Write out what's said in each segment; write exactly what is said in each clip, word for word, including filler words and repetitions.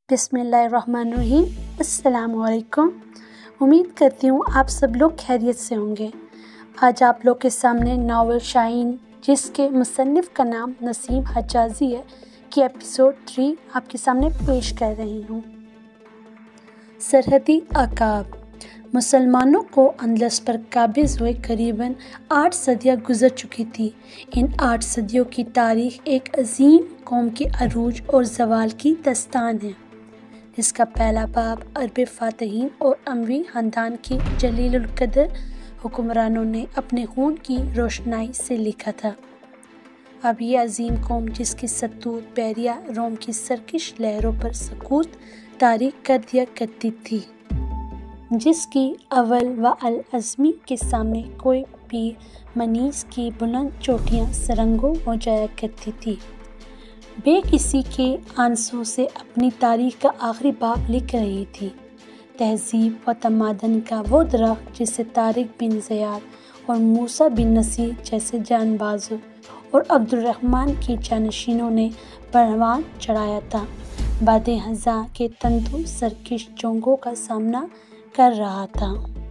بسم اللہ الرحمن الرحیم۔ السلام علیکم۔ امید کرتی ہوں آپ سب لوگ خیریت سے ہوں گے۔ آج آپ لوگ کے سامنے ناول شاہین، جس کے مصنف کا نام نسیم حجازی ہے، کی ایپیسوڈ تھری آپ کے سامنے پیش کر رہی ہوں۔ سرحدی عقاب۔ مسلمانوں کو اندلس پر قابض ہوئے قریباً آٹھ صدیاں گزر چکی تھی۔ ان آٹھ صدیوں کی تاریخ ایک عظیم قوم کے عروج اور زوال کی داستان ہے، جس کا پہلا باب عرب فاتحین اور اموی خاندان کے جلیل القدر حکمرانوں نے اپنے خون کی روشنائی سے لکھا تھا۔ اب یہ عظیم قوم، جس کی ستود بحریہ روم کی سرکش لہروں پر سقوط تاریخ کر دیا کرتی تھی، جس کی اول و العظمی کے سامنے کوئی پیر منیس کی بلند چوٹیاں سرنگوں ہو جایا کرتی تھی، بے کسی کے آنسوں سے اپنی تاریخ کا آخری باب لکھ رہی تھی۔ تہذیب و تمدن کا وہ درخت جسے طارق بن زیاد اور موسیٰ بن نصیر جیسے جان بازوں اور عبد الرحمن کے جانشینوں نے پروان چڑھایا تھا، باد خزاں کے تندو سرکش جنگوں کا سامنا کر رہا تھا۔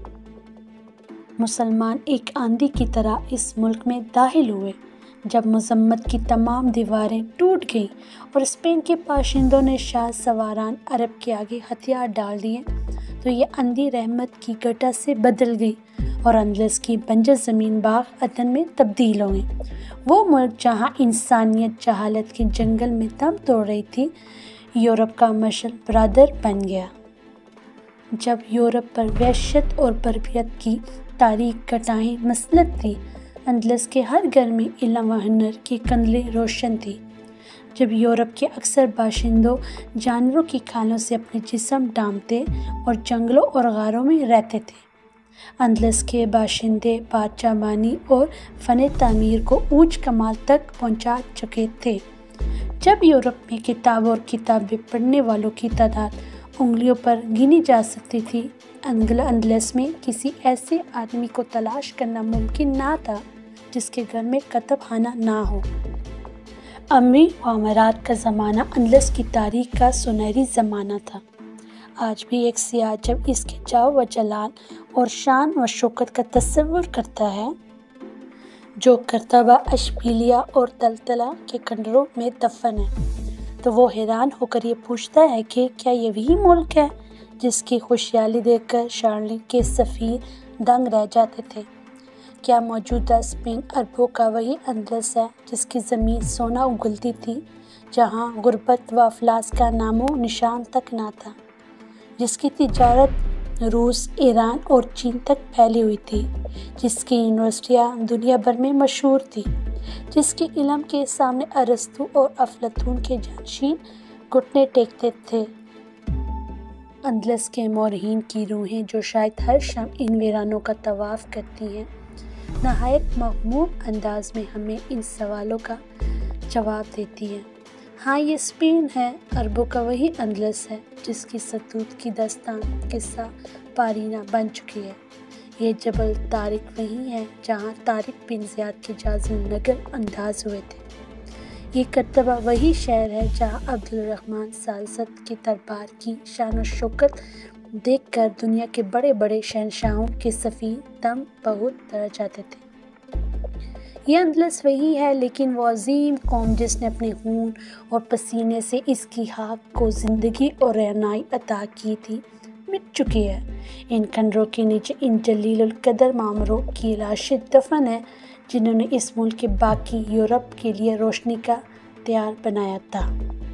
مسلمان ایک آندھی کی طرح اس ملک میں داخل ہوئے۔ جب مذمت کی تمام دیواریں ٹوٹ گئیں اور اسپین کے باشندوں نے شاہ سواران عرب کے آگے ہتھیار ڈال دیے، تو یہ آندھی رحمت کی گھٹا سے بدل گئی اور اندلس کی بنجر زمین باغ عدن میں تبدیل ہو گئی۔ وہ ملک جہاں انسانیت جہالت کے جنگل میں دم توڑ رہی تھی، یورپ کا مشعل برادر بن گیا۔ جب یورپ پر وحشت اور بربریت کی تاریک گھٹائیں مسلط تھی، اندلس کے ہر گھر میں علم و ہنر کی کندلیں روشن تھی۔ جب یورپ کے اکثر باشندوں جانوروں کی کھالوں سے اپنے جسم ڈھانپتے اور جنگلوں اور غاروں میں رہتے تھے، اندلس کے باشندے بادشاہ بانی اور فن تعمیر کو اونچ کمال تک پہنچا چکے تھے۔ جب یورپ میں کتاب اور کتابیں پڑھنے والوں کی تعداد انگلیوں پر گنی جا سکتی تھی، اندلس میں کسی ایسے آدمی کو تلاش کرنا ممکن نہ تھا جس کے گھر میں کتب خانہ نہ ہو۔ اموی معامرات کا زمانہ اندلس کی تاریخ کا سنہری زمانہ تھا۔ آج بھی ایک سیاح جب اس کے جاہ و جلال اور شان و شوکت کا تصور کرتا ہے، جو کرتبہ اشبیلیہ اور طلطلہ کے کنڈروں میں دفن ہے، تو وہ حیران ہو کر یہ پوچھتا ہے کہ کیا یہ وہی ملک ہے جس کی خوشحالی دیکھ کر شارلنگ کے سفیر دنگ رہ جاتے تھے؟ کیا موجودہ اسپین عربوں کا وہی اندلس ہے جس کی زمین سونا اگلتی تھی، جہاں غربت و افلاس کا نام و نشان تک نہ تھا، جس کی تجارت روس، ایران اور چین تک پھیلی ہوئی تھی، جس کی یونیورسٹیاں دنیا بھر میں مشہور تھیں، جس کے علم کے سامنے ارسطو اور افلاطون کے جانشین گھٹنے ٹیکتے تھے؟ اندلس کے مورخین کی روحیں، جو شاید ہر شب ان ویرانوں کا طواف کرتی ہیں، نہایت مغموم انداز میں ہمیں ان سوالوں کا جواب دیتی ہیں۔ ہاں، یہ اسپین ہے، عربوں کا وہی اندلس ہے جس کی ستود کی داستان قصہ پارینہ بن چکی ہے۔ یہ جبل طارق وہی ہے جہاں طارق بن زیاد کے جازم نگر انداز ہوئے تھے۔ یہ کرتبہ وہی شہر ہے جہاں عبد الرحمن ثالث کے دربار کی شان و شوکت دیکھ کر دنیا کے بڑے بڑے شہنشاہوں کے سفیر دم بہت رہ جاتے تھے۔ یہ اندلس وہی ہے، لیکن وہ عظیم قوم جس نے اپنے خون اور پسینے سے اس کی خاک کو زندگی اور رہنائی عطا کی تھی، مٹ چکی ہے۔ ان کنڈروں کے نیچے ان جلیل القدر معمروں کی لاشیں دفن ہیں جنہوں نے اس ملک کے باقی یورپ کے لیے روشنی کا دیار بنایا تھا۔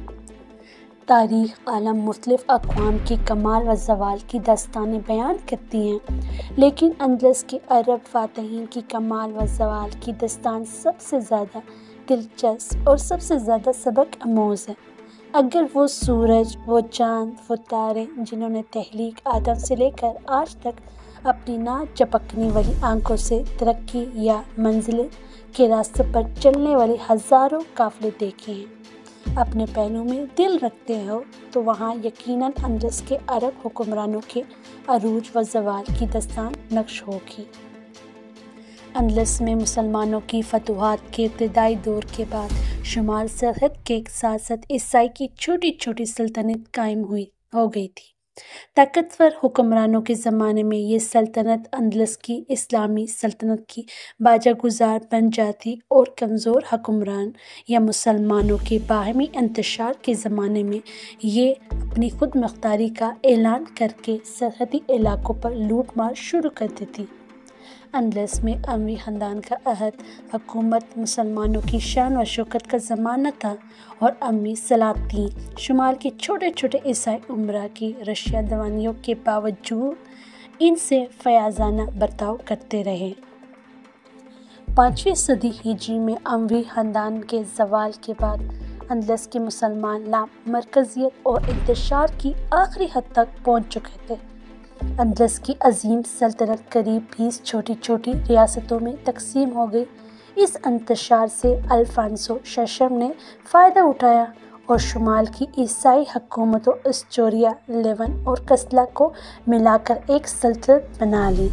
تاریخ عالم مختلف اقوام کی کمال و زوال کی داستانیں بیان کرتی ہیں، لیکن اندلس کے عرب فاتحین کی کمال و زوال کی داستان سب سے زیادہ دلچسپ اور سب سے زیادہ سبق آموز ہے۔ اگر وہ سورج، وہ چاند، وہ تارے، جنہوں نے تخلیق آدم سے لے کر آج تک اپنی نہ چپکنے والی آنکھوں سے ترقی یا منزل کے راستے پر چلنے والے ہزاروں قافلے دیکھے ہیں، اپنے پہلو میں دل رکھتے ہو، تو وہاں یقیناً اندلس کے عرب حکمرانوں کے عروج و زوال کی داستان نقش ہوگی۔ اندلس میں مسلمانوں کی فتوحات کے ابتدائی دور کے بعد شمال سرحد کے ساتھ ساتھ عیسائی کی چھوٹی چھوٹی سلطنت قائم ہوئی ہو گئی تھی۔ طاقتور حکمرانوں کے زمانے میں یہ سلطنت اندلس کی اسلامی سلطنت کی باجا گزار بن جاتی اور کمزور حکمران یا مسلمانوں کے باہمی انتشار کے زمانے میں یہ اپنی خود مختاری کا اعلان کر کے سرحدی علاقوں پر لوٹ مار شروع کر دیتی۔ اندلس میں اموی خاندان کا عہد حکومت مسلمانوں کی شان و شوکت کا زمانہ تھا اور اموی سلاطین شمال کے چھوٹے چھوٹے عیسائی امراء کی رشیا دوانیوں کے باوجود ان سے فیاضانہ برتاؤ کرتے رہے۔ پانچویں صدی ہجری میں اموی خاندان کے زوال کے بعد اندلس کے مسلمان لا مرکزیت اور انتشار کی آخری حد تک پہنچ چکے تھے۔ اندلس کی عظیم سلطنت قریب بیس چھوٹی چھوٹی ریاستوں میں تقسیم ہو گئی۔ اس انتشار سے الفانسو ششم نے فائدہ اٹھایا اور شمال کی عیسائی حکومتوں استوریا، لیون اور کسلا کو ملا کر ایک سلطنت بنا لی۔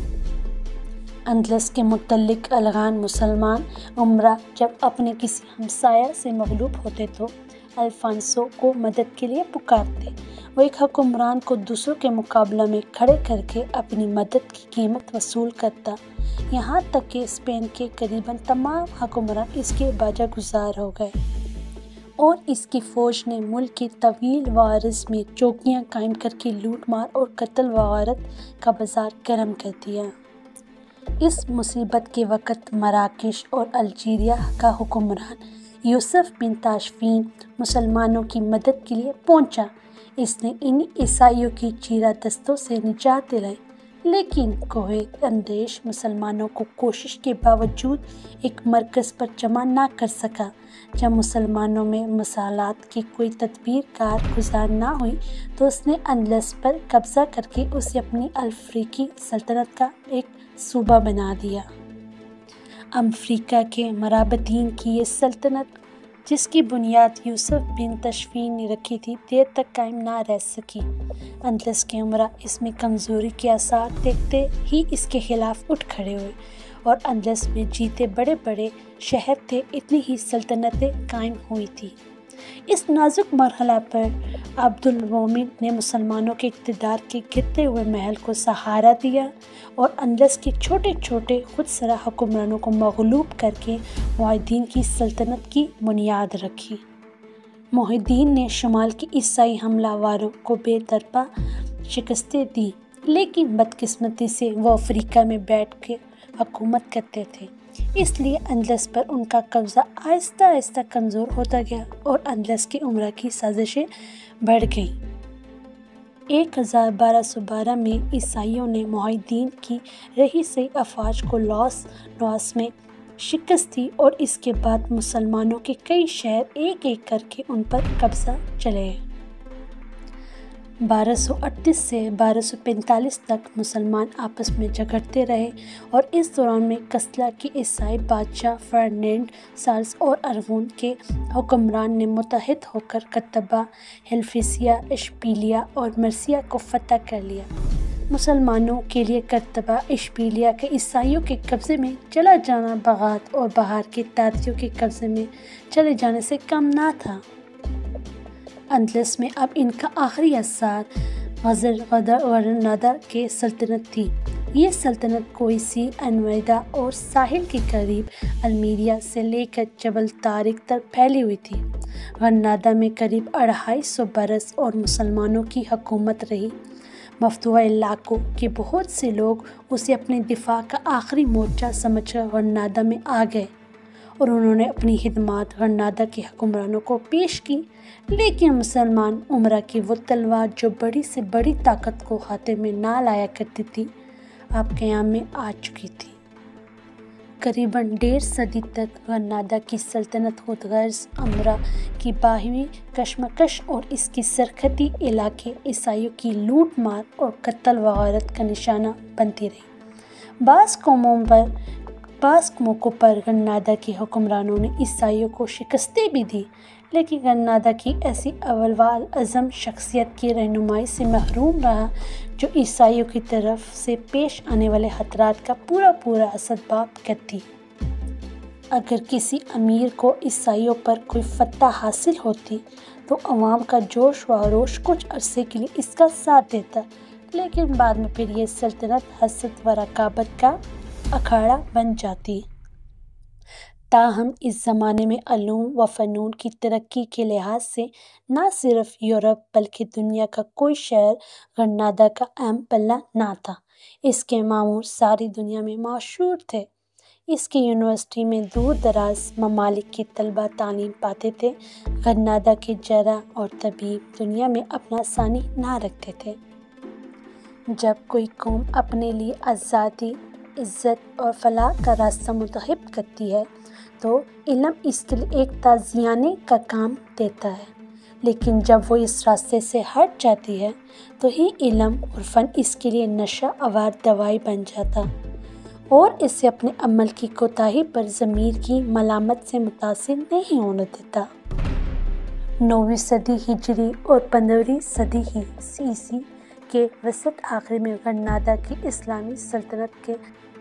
اندلس کے متعلق افغان مسلمان امراء جب اپنے کسی ہمسایہ سے مغلوب ہوتے تو الفانسو کو مدد کے لیے پکارتے۔ وہ ایک حکمران کو دوسروں کے مقابلہ میں کھڑے کر کے اپنی مدد کی قیمت وصول کرتا، یہاں تک کہ اسپین کے قریباً تمام حکمران اس کے باجا گزار ہو گئے اور اس کی فوج نے ملک کے طویل وعرض میں چوکیاں قائم کر کے لوٹ مار اور قتل و غارت کا بازار گرم کر دیا۔ اس مصیبت کے وقت مراکش اور الجیریا کا حکمران یوسف بن تاشفین مسلمانوں کی مدد کے لیے پہنچا۔ اس نے انہی عیسائیوں کی چیرہ دستوں سے نجات دلائی، لیکن کوہ اندیش مسلمانوں کو کوشش کے باوجود ایک مرکز پر جمع نہ کر سکا۔ جب مسلمانوں میں مسالات کی کوئی تدبیر کار گزار نہ ہوئی تو اس نے اندلس پر قبضہ کر کے اسے اپنی الفریقی سلطنت کا ایک صوبہ بنا دیا۔ افریقہ کے مرابطین کی یہ سلطنت، جس کی بنیاد یوسف بن تاشفین نے رکھی تھی، دیر تک قائم نہ رہ سکی۔ اندلس کے امراء اس میں کمزوری کے آثار دیکھتے ہی اس کے خلاف اٹھ کھڑے ہوئے اور اندلس میں جیتے بڑے بڑے شہر تھے اتنی ہی سلطنتیں قائم ہوئی تھیں۔ اس نازک مرحلہ پر عبد المومن نے مسلمانوں کے اقتدار کے گرتے ہوئے محل کو سہارا دیا اور اندلس کے چھوٹے چھوٹے خود سرا حکمرانوں کو مغلوب کر کے محی الدین کی سلطنت کی بنیاد رکھی۔ محی الدین نے شمال کے عیسائی حملہ واروں کو بے طرفہ شکستیں دیں، لیکن بدقسمتی سے وہ افریقہ میں بیٹھ کے حکومت کرتے تھے، اس لیے اندلس پر ان کا قبضہ آہستہ آہستہ کمزور ہوتا گیا اور اندلس کے امراء کی سازشیں بڑھ گئیں۔ ایک ہزار بارہ سو بارہ میں عیسائیوں نے محی الدین کی رہی سہی افواج کو لاس نواس میں شکست دی اور اس کے بعد مسلمانوں کے کئی شہر ایک ایک کر کے ان پر قبضہ چلے۔ بارہ سو اڑتیس سے بارہ سو پینتالیس تک مسلمان آپس میں جھگڑتے رہے اور اس دوران میں کسلا کے عیسائی بادشاہ فرڈینانڈ سالس اور اراگون کے حکمران نے متحد ہو کر قرطبہ، ہیلفیسیا، اشبیلیا اور مرسیا کو فتح کر لیا۔ مسلمانوں کے لیے قرطبہ، اشبیلیا کے عیسائیوں کے قبضے میں چلا جانا بغداد اور بہار کے تاتریوں کے قبضے میں چلے جانے سے کم نہ تھا۔ اندلس میں اب ان کا آخری اثار غرناطہ کی سلطنت تھی۔ یہ سلطنت کوئسی، انویدا اور ساحل کے قریب المیریا سے لے کر جبل طارق تک پھیلی ہوئی تھی۔ غرناطہ میں قریب اڑھائی سو برس اور مسلمانوں کی حکومت رہی۔ مفتوحہ علاقوں کے بہت سے لوگ اسے اپنے دفاع کا آخری مورچہ سمجھ کر غرناطہ میں آ گئے اور انہوں نے اپنی خدمات غرناطہ کے حکمرانوں کو پیش کی، لیکن مسلمان امراء کی وہ تلوار جو بڑی سے بڑی طاقت کو خاتے میں نہ لایا کرتی تھی، اب قیام میں آ چکی تھی۔ قریباً ڈیڑھ صدی تک غرناطہ کی سلطنت خود غرض امراء کی باہمی کشمکش اور اس کے سرحدی علاقے عیسائیوں کی لوٹ مار اور قتل و غارت کا نشانہ بنتی رہی۔ بعض قوموں پر بعض موقعوں پر گرنادا کے حکمرانوں نے عیسائیوں کو شکستیں بھی دی، لیکن گرنادا کی ایسی اول العزم شخصیت کی رہنمائی سے محروم رہا جو عیسائیوں کی طرف سے پیش آنے والے خطرات کا پورا پورا اسباب کرتی۔ اگر کسی امیر کو عیسائیوں پر کوئی فتح حاصل ہوتی تو عوام کا جوش و خروش کچھ عرصے کے لیے اس کا ساتھ دیتا، لیکن بعد میں پھر یہ سلطنت حسد و رقابت کا اکھاڑا بن جاتی۔ تاہم اس زمانے میں علوم و فنون کی ترقی کے لحاظ سے نہ صرف یورپ بلکہ دنیا کا کوئی شہر گرنادا کا اہم پلہ نہ تھا۔ اس کے معمار ساری دنیا میں مشہور تھے۔ اس کی یونیورسٹی میں دور دراز ممالک کے طلباء تعلیم پاتے تھے۔ گرنادا کے جراح اور طبیب دنیا میں اپنا ثانی نہ رکھتے تھے۔ جب کوئی قوم اپنے لیے آزادی، عزت اور فلاح کا راستہ منتخب کرتی ہے تو علم اس کے لیے ایک تازیانے کا کام دیتا ہے، لیکن جب وہ اس راستے سے ہٹ جاتی ہے تو ہی علم اور فن اس کے لیے نشہ آور دوائی بن جاتا اور اسے اپنے عمل کی کوتاہی پر ضمیر کی ملامت سے متاثر نہیں ہونے دیتا۔ نویں صدی ہجری اور پندرہویں صدی عیسوی کے وسط آخر میں گرنادا کی اسلامی سلطنت کے